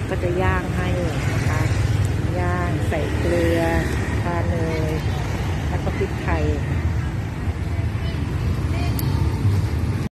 ก็จะย่างให้นะคะย่างใส่เกลือทาเนยแล้วก็พริกไทย